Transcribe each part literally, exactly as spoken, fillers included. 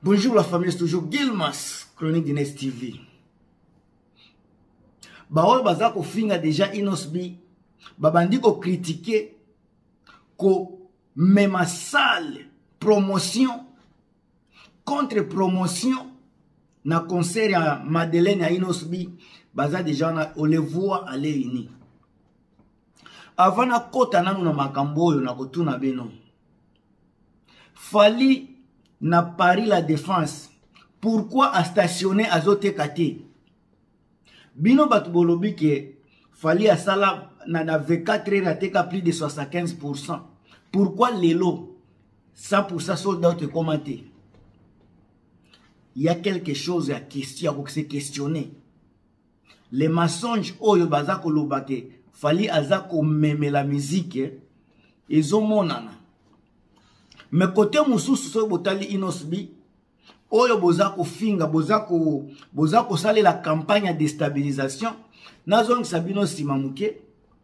Bonjour la famille, c'est toujours Gilmas, chronique d'Inès T V. Baoy baza ko finga déjà Inosbi, babandi ko critiquer ko même sale promotion contre promotion na concert ya Madeleine ya Inosbi, baza déjà na on les voit aller ini. Avant na kota nanu na makambo yo na kotuna beno. Fali na Paris la défense. Pourquoi a stationné à Zotekate? Bino batubolobi ke Fali a sala na na vingt-quatre heures a teka plus de soixante-quinze pour cent. Pourquoi lelo cent pour cent soldats te commenter? Il y a quelque chose à question pour se questionner. Les mensonges oyo bazako lobake Fali azako meme la musique ezo monana. Mais côté mususu so botali Inosbi oyo bozako finga bozako bozako sale la campagne de déstabilisation nazong sabino simamuke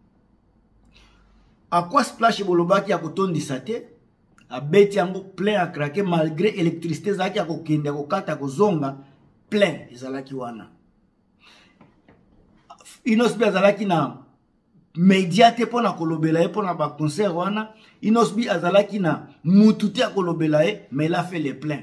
à quoi splash bolobaki ya kotondi sate a beti yango plein à craquer malgré électricité zaki ya kokende kokata kozonga plein ezalaki wana. Inosbi azalaki na médiate pona kolobela e pona ba concert wana. Inosbi azalaki na mututi a kolobela e mais il a fait le plein.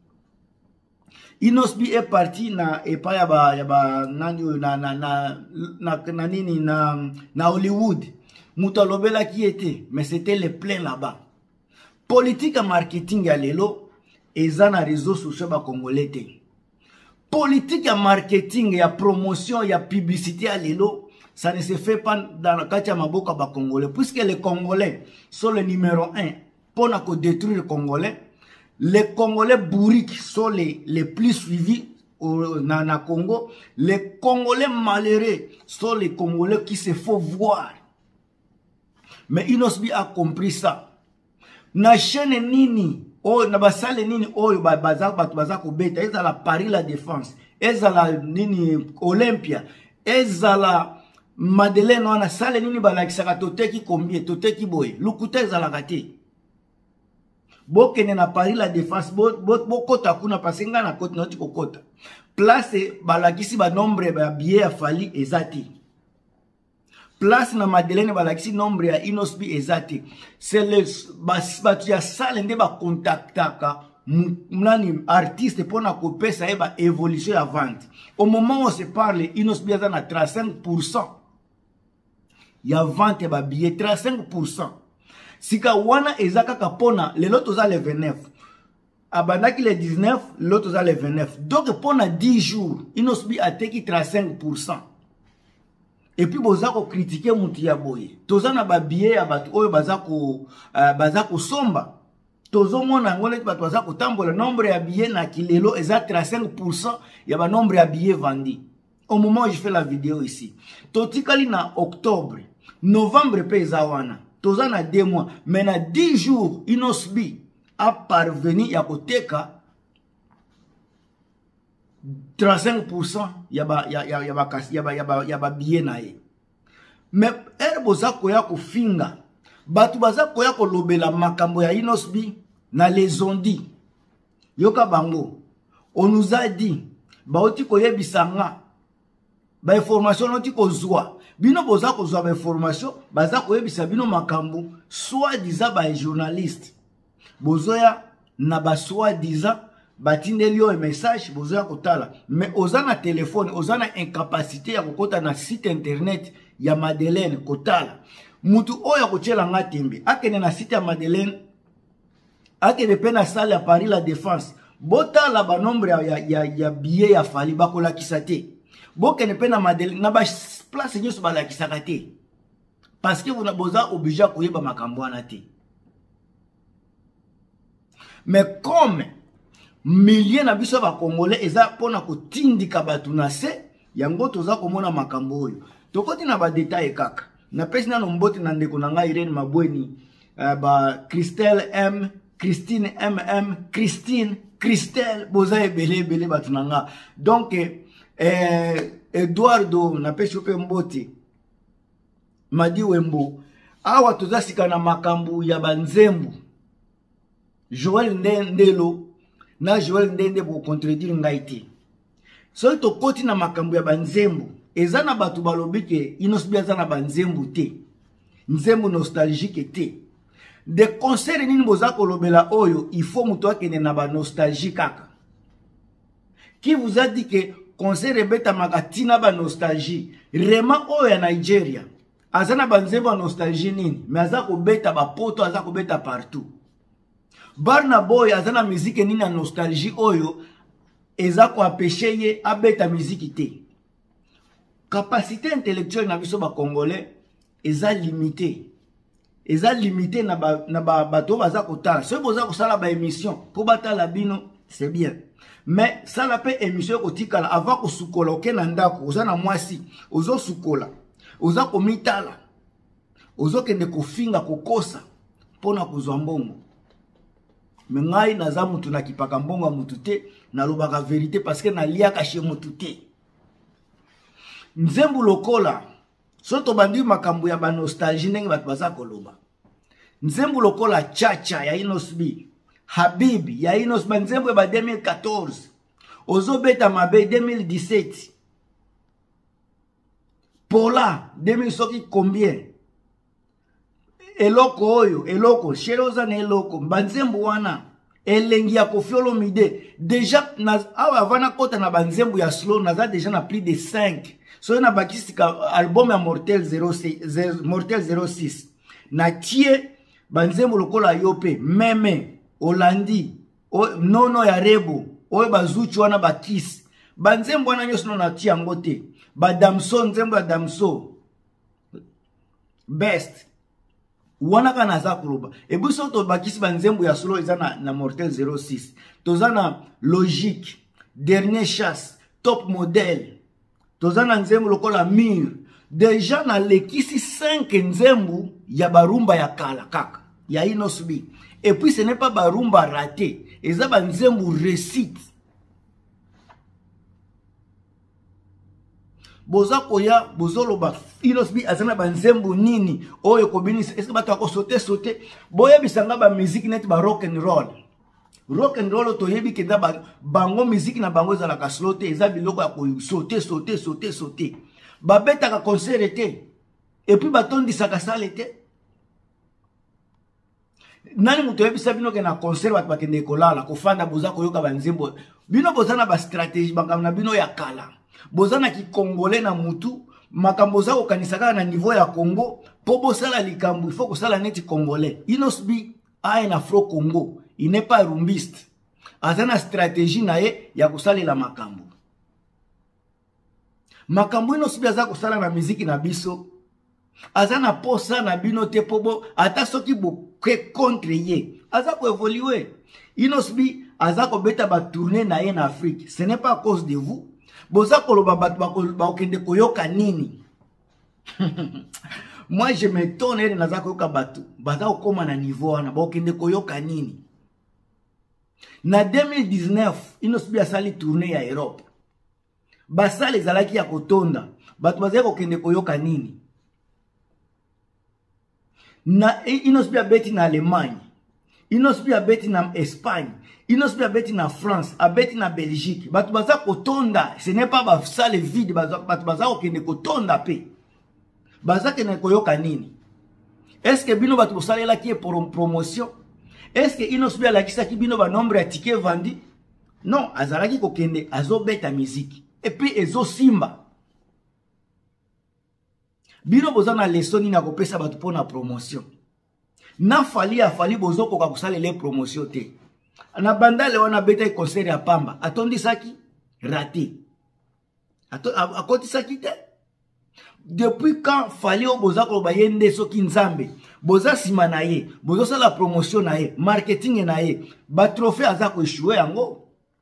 Inosbi est parti na epa ya ba ya ba nani na na na na na nini na na Hollywood. Mutu alobela qui était mais c'était le plein là-bas. Politique et marketing ya lelo eza na réseaux sociaux ba congolais te. Politique et marketing ya promotion ya publicité ya lelo ça ne se fait pas dans le cas de Maboka ba Congolais. Puisque les Congolais sont le numéro un pour ne détruire les Congolais. Les Congolais bourriques sont les, les plus suivis au na Congo. Les Congolais malheureux sont les Congolais qui se font voir. Mais Inosbi a compris ça. Na chaîne nini, oh, na basale nini, oh, bazak bat bazak obeta, ez la Paris la défense, ez la nini Olympia, ez la Madeleine wana sale nini balakisaka toteki combien toteki boy lukuta ezalaka te bokene na Paris la défense bo bokota kuna pasenga na koti noti kokota place balakisi ba nombre ba billet ya Fali ezati place na Madeleine balakisi nombre ya Inosbi ezati c'est le batu ya sale nde ba contactaka nani artiste pona kopesa eba évolution ya vente. Au moment où on se parle Inosbi a na trente-cinq pour cent il y a vente ba billet trente-cinq pour cent. Sika wana ezaka kapona le lot oza le vingt-neuf. Abandaki le dix-neuf, l'autre oza le vingt-neuf. Donc pona dix jours, Inosbi a teki trente-cinq pour cent. Et puis bozako critiquer mutu ya boye. Toza na ba billet ya batu oyo bazako uh, bazako somba. Tozo mona ngole batu bazako tambola nombre ya billet na kilelo eza trente-cinq pour cent ya ba nombre ya billet vendi. Au moment où je fais la vidéo ici, totikali na octobre, novembre pesa wana, toza na deux mois, mais na dix jours, Inosbi a parvenu ya koteka trente-cinq pour cent ya ba ya ya ya ba ya ba ya ba ya ba billet na ye. Mais erbo za koya ko finga, batu baza koya ko lobela makambo ya Inosbi na les ont dit. Yoka bango, on nous a dit, baoti koyebisanga ba information noti kozwa bino boza kozwa ba information baza koyebisa bino makambo soit disant ba journaliste bozoya na ba soit disant batindeli yo message bozoya kotala mais oza na téléphone oza na incapacité ya kokota na site internet ya Madeleine kotala mutu oya kochela ngatembe akene na site ya Madeleine akene pe na salle ya Paris la défense botala ba nombre ya ya ya billet ya Fali bakola kisate. Boke ne pe na Madeleine na ba place nyoso balakisaka te parce que vous na boza obligé koyeba makambo wana te. Mais comme milliers na biso ba Congolais eza pona kotindika batu na se yango toza komona makambo oyo tokoti na ba détail kaka na pesi na mbote na ndeko na ngai Irene Mabweni uh, ba Christelle M Christine M M Christine Christelle boza ebele ebele batu na nga donc eh, Eduardo na pesi pe mbote Madi Wembo awa tozasika na makambu ya banzembu Joël Ndelo na Joel Ndende pour contredire ngai te. So to koti na makambo ya banzembo eza na batu balobi ke inosbi eza na banzembo te. Nzembo nostalgique te. De concert nini boza kolobela oyo il faut muto akende na ba nostalgie kaka. Qui vous a dit que concert ebeta makatina ba nostalgie rema oyo ya Nigeria azana banzembo nostalgie nini mais aza ko beta ba poto aza ko beta partout. Barna Boy azana musique nini na nostalgie oyo eza ko apeshe ye abeta musique te. Capacité intellectuelle na biso ba congolais eza limité. Eza limité na ba na ba bato baza kotala. Ce boza ko sala ba émission pour batala bino c'est bien. Mais ça la paix émission kotikala avant ko sukola oke na ndako oza na mwasi ozo sukola oza komitala ozo kende kofinga kokosa pona kozwa mbongo. Mengai naza mutu na kipaka mbongo mutu te na lobaka vérité parce que na liaka chez mutu te. Nzembo lokola soto bandi makambo ya ba nostalgie ndenge batu baza koloba. Nzembo lokola chacha ya Inosbi Habibi ya Inosbi nzembo ba deux mille quatorze Ozo beta mabe deux mille dix-sept Pola deux mille soki combien eloko oyo eloko sheroza na eloko banzembo wana elengi ya Koffi Olomide déjà na awa vana kota na banzembo ya slow naza déjà na plus de cinq so na bakisika album ya Mortel zéro six Mortel zéro six na tie banzembo lokola yope meme Olandi o nono ya Rebo oyo bazuchu wana bakis banzembo wana nyoso na tie ngote ba Damso nzembo ya Damso best wana kana za kuloba ebuso to bakisi banzembo ya solo eza na, na Mortel zéro six tozana logique dernier chasse top modèle tozana nzembo lokola mur déjà na lekisi cinq nzembo ya barumba ya kala kaka ya Inosbi et puis ce n'est pas barumba raté eza banzembo récite boza koya bozolo ba Inosbi azana banzembo nini oyo kobinisa est-ce que bato ako sauter sauter boya bisanga ba musique net ba rock and roll rock and roll to yebi kenda ba bango musique na bango za la kaslote eza biloko ya ko sauter sauter sauter sauter ba beta ka concert te et puis batondi saka sale te nani muto yebi sabino ke na concert bat bakende kolala ko fanda boza koyoka banzembo bino bozana ba stratégie bangam na bino ya kala bozana ki congolais na mutu makambo za okanisaka na niveau ya Congo po bosala likambo il faut ko sala neti congolais Inosbi a un afro Congo il n'est pas rumbiste azana stratégie na ye ya kosalela makambo makambo Inosbi aza kosala na musique na biso azana posa na bino te pobo ata soki bo ke contre ye aza ko évoluer Inosbi aza ko beta ba tourner na ye na Afrique ce n'est pas à cause de vous boza koloba batu bakende koyoka nini. Moi je m'étonne ere naza koyoka batu baza kokoma na niveau wana bakende koyoka nini. Na deux mille dix-neuf Inosbi asali tournée ya Europe basali ezalaki ya kotonda batu baza kokende koyoka nini. Na Inosbi abeti na Allemagne, Inosbi abeti na Espagne, Inosbi abeti na France, abeti na Belgique. Batu baza kotonda, ce n'est pas ba salle vide, batu baza kokende kotonda pe. Baza kene koyoka nini? Est-ce que bino batu bosalela ki pour promotion? Est-ce que Inosbi alakisa ki bino ba nombre ya ticket vendu? Non, azalaki kokende azo beta musique. Et puis ezo simba. Bino boza na leçon ni na kopesa batu pona promotion. Na fali a fali bozo koka kusale les promotion te. Na bandale wana beta concert ya Pamba. Atondi saki raté. Ato akoti saki te. Depuis quand fali o boza ko ba yende soki nzambe. Boza sima na ye, bozo sala promotion na ye, marketing na ye, ba trophée aza ko échouer yango.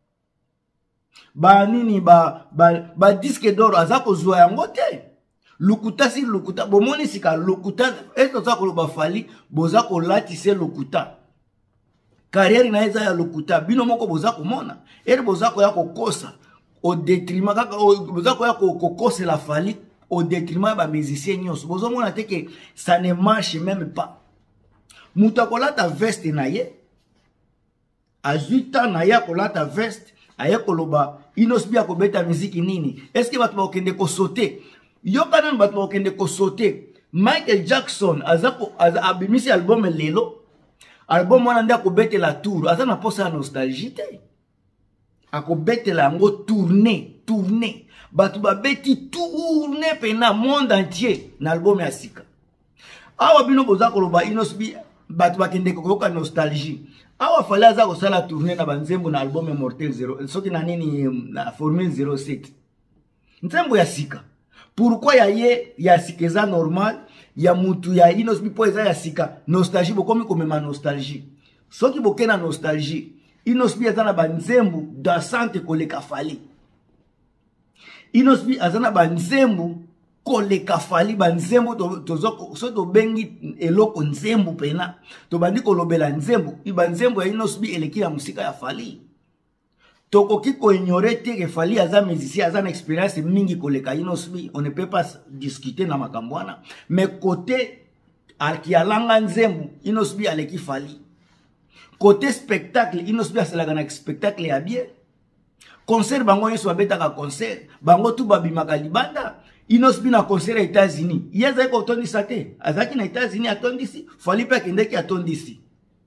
Ba nini ba ba, ba disque d'or aza ko zwa yango te. Lukuta si lukuta bomoni sika lukuta eto za ko ba fali boza ko latise lukuta. Carrière na eza ya lukuta bino moko boza ko mona ere boza ko ya ko kosa au détriment kaka boza ko ya ko kosa la fali au détriment ba musicien nyos bozo mona te que ça ne marche même pas. Muta ko lata veste na ye azwi temps na ya kolata veste aya koloba inosbi akobeta miziki nini. Est-ce que bato bakende ko sauter yoka nani bato bakende ko sauter. Michael Jackson azako aza abimisi album lelo album wana nde akobetela tour aza na posa ya nostalgie te akobetela yango tourner tourner bato babeti tourner pena monde entier na album ya sika. Awa bino boza koloba inosbi bato bakende koyoka nostalgie. Awa fale aza kosala tourner na banzembo na album Mortel zero soki na nini na Formule zero sept nzembo ya sika. Pourquoi ya ye ya sika eza normal ya mutu ya inosbi po eza ya sika nostalgie bokomi komema nostalgie. Soki bokena nostalgie inosbi eza na banzembo dasante koleka fali. Inosbi eza na banzembo koleka fali banzembo tozo so to bengi eloko nzembo pena to bandi kolobela nzembo ibanzembo ya inosbi eleki ya musika ya fali. Toko kiko ignorer te que fali aza musicien aza na expérience mingi koleka inosbi, on ne peut pas discuter na makambwana, mais côté alkialanga nzembo inosbi aleki fali. Côté spectacle inosbi asalaka na spectacle ya bien. Concert bango yeso abetaka concert bango tu babimaka libanda. Inosbi na concert ya États-Unis yeza ko tondisa te azaki na États-Unis atondisi fali pe kendeki atondisi.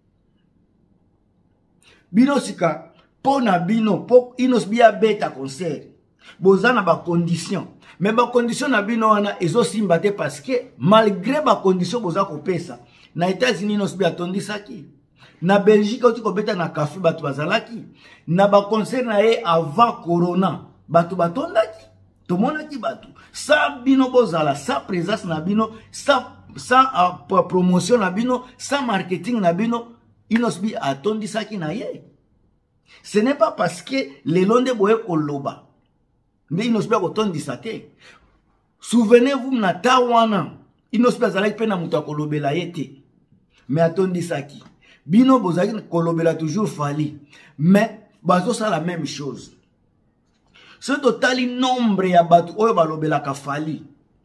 Bino sika po na bino po inosbi abeta concert boza na ba condition, mais ba condition na bino wana ezo simba te parce que malgré ba condition boza ko pesa na États-Unis inosbi atondisaki. Na Belgique oti ko beta na café batu bazalaki na ba concert na ye avant corona batu batondaki tomonaki batu sa bino bozala sa présence na bino sa sa uh, promotion na bino sa marketing na bino inosbi atondisaki na ye. Ce n'est pas parce que les londe boye koloba mais inosbi akotondisa te. Souvenez-vous na tawana inosbi azalaki pe na mutu akolobela ye te mais atondisaki. Bino bozaki kolobela toujours fali mais bazo sa la même chose. Ce total nombre ya batu oyo balobela ka fali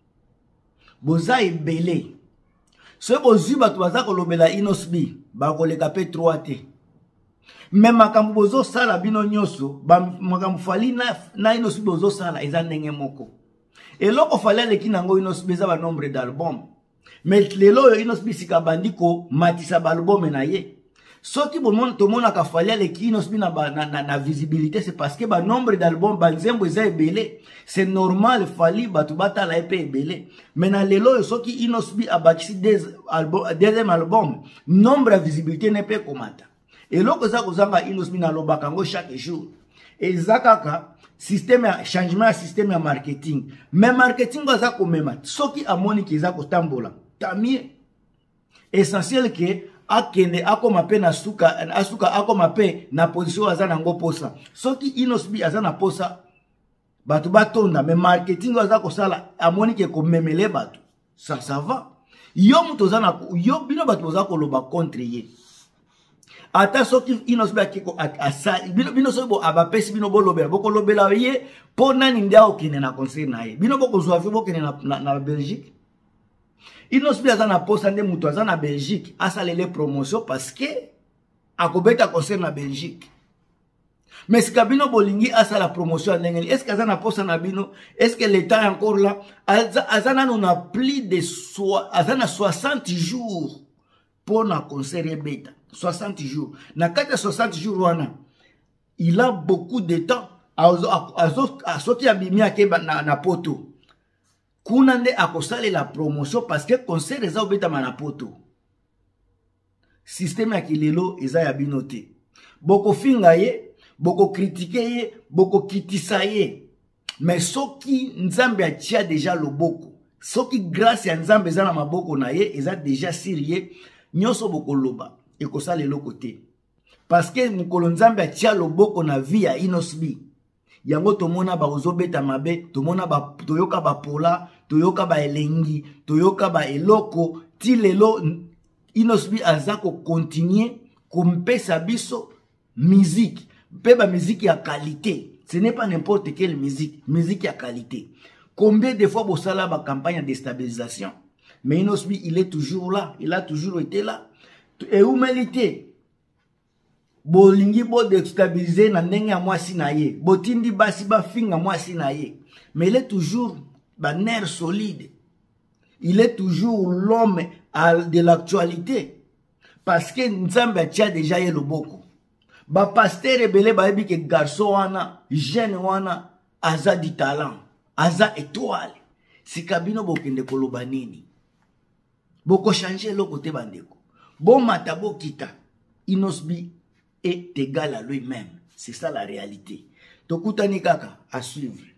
boza ebele. Ce bozu batu baza kolobela inosbi bakoleka pe trois te. Mais makambo bozo sala bino nyoso makambo fali na, na inosbi bozo sala eza ndenge moko. Eloko fali aleki nango inosbi eza ba nombre d'album. Mais lelo inosbi sika bandiko matisa ba album na ye. Soki bomon to mona ka fali aleki inosbi na, na, na, na visibilité c'est parce que ba nombre d'album banzembo eza ebele. C'est normal fali batu batala epe ebele. Mais na lelo soki inosbi abakisi des album deuxième album nombre de visibilité ne peut komata. Et loko za kozanga inosbi na lobaka ngo chaque jour. Et zakaka système ya changement ya système ya marketing. Mais marketing za ko mema soki amoni ki za ko tambola. Tamie essentiel que akende akoma pe na suka asuka akoma pe na position azana ngo posa. Soki inosbi azana posa batu batonda mais marketing za ko sala amoni ke ko memele batu. Ça ça va. Yo muto zana yo bino batu za ko loba contre ye. Ata soki inosbi akiko asa bino bino sobo abapesi bino bolobela boko lobela ye pona nindia okene na concert na ye. Bino boko zwa fi bokene na, na, na Belgique. Inosbi azana posa nde muto azana Belgique asalele promotion parce que akobeta concert na Belgique. Mais si kabino bolingi asala promotion ndengeli est-ce que azana posa na bino est-ce que l'état est encore là azana on a plus de so, azana soixante jours pour na concert beta soixante jours na kata soixante jours wana il a beaucoup de temps a soki abimia ke na, na poto kuna nde akosale la promotion parce que concert eza obeta na poto. Système ya kilelo eza ya binote boko finga ye boko critiquer ye boko kitisa ye mais soki nzambe atia déjà loboko soki grâce ya nzambe eza na maboko na ye eza déjà sérieux nyoso boko loba ekosala eloko te parce que mukolo nzambe atia loboko na vie ya inosbi yango tomona ba ozobeta mabe tomona ba toyoka ba pola toyoka ba elengi toyoka ba eloko ti lelo inosbi azako continuer kompesa biso musique pe ba musique ya qualité. Ce n'est pas n'importe quelle musique, musique à qualité. Combien de fois bosala ba campagne de déstabilisation mais inosbi il est toujours là, il a toujours été là. Et humilité bolingi bo déstabiliser na ndenge ya mwasi na ye, botindi basi ba finga mwasi na ye, mais il est toujours ba nerf solide, il est toujours l'homme de l'actualité, parce que Nzambe atia déjà ye loboko. Ba pasteur ebele ba yebi ke garçon wana, jeune wana, aza di talent, aza étoile. Si kabino bokende koloba nini, boko changer loko te bandeko, bon mata bo kita, Inosbi est égal à lui-même. C'est ça la réalité. Tokutani kaka, à suivre.